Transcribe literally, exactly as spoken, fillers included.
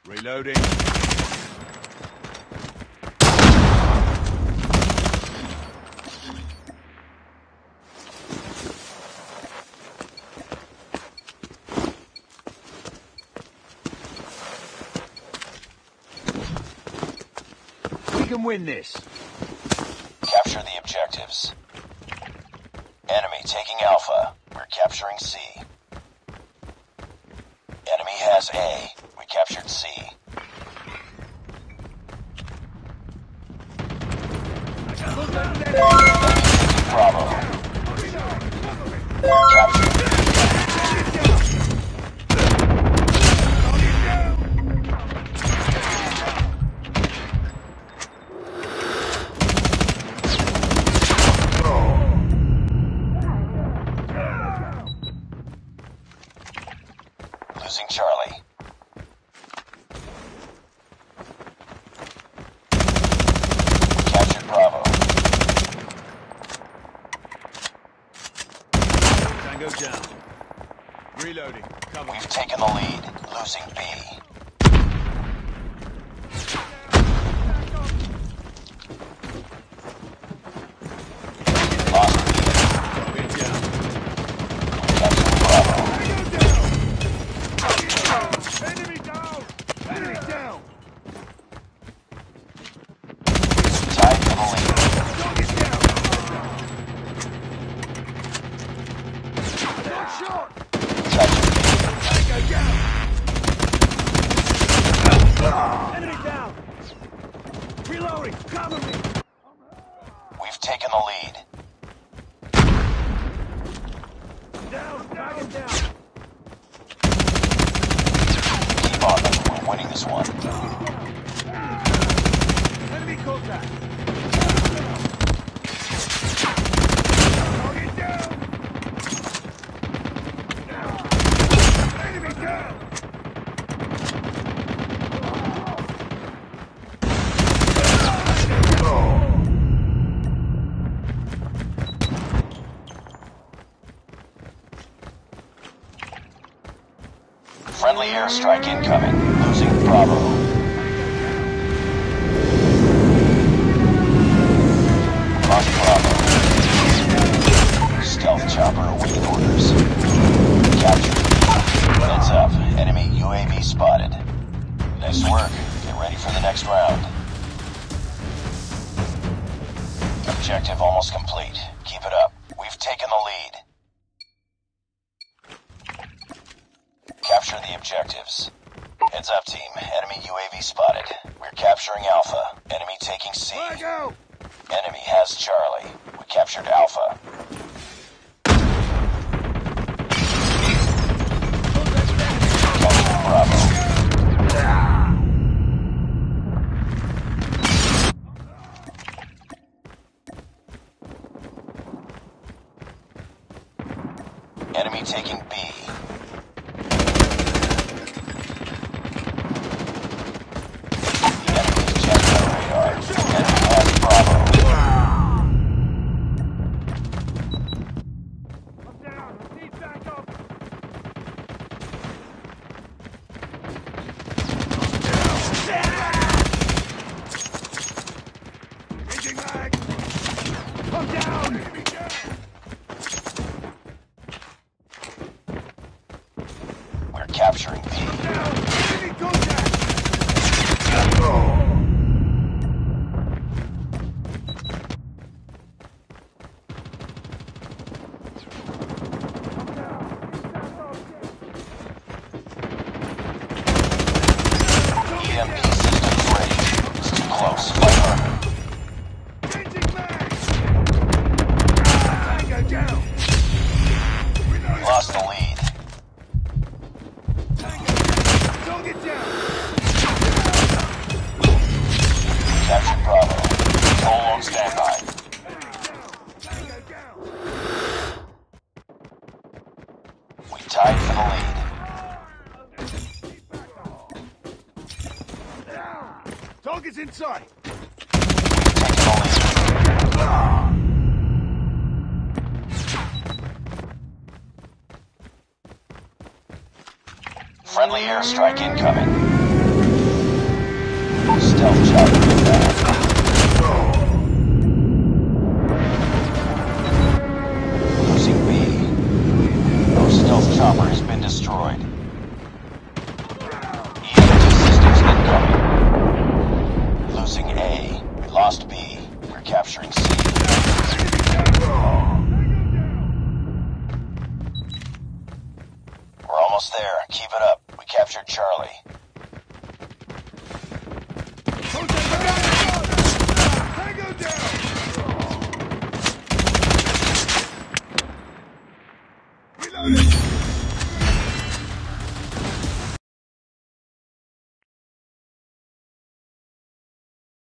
Reloading. We can win this. Capture the objectives. Enemy taking Alpha. We're capturing C. Enemy has A. We captured C. Enemy taking Bravo. We're capturing losing Charlie. We captured Bravo. Tango down. Reloading. Cover. We've taken the lead, losing B. Lost B. Get down. We captured Bravo. Enemy down! Enemy down! Tied for the lead. Target down! One shot! Captured B. Tango down! Enemy down! Reloading! Cover me! We've taken the lead. Down! Target down! Keep on them. We're winning this one. Enemy contact! Target down! Enemy down! Friendly airstrike incoming. Losing Bravo. Lost Bravo. Stealth chopper awaiting orders. Captured. Heads up. Enemy U A V spotted. Nice work. Get ready for the next round. Objective almost complete. Keep it up. We've taken the lead. Capture the objectives. Heads up, team. Enemy U A V spotted. We're capturing Alpha. Enemy taking C. Let go! Enemy has Charlie. We captured Alpha. Captured Bravo. Enemy taking B. Enemy's jet on radar. Enemy has Bravo. I'm down! Need backup! Changing mag! I'm down! Enemy down! We're capturing B. Down! Enemy contact! E M P systems ready. It's too close. Fight harder. Changing mag! Tango down! Lost the lead. Target down! Captured Bravo. Control on standby. Tango down! We tied for the lead. Target's in sight! Taking the lead. Friendly airstrike incoming. Stealth chopper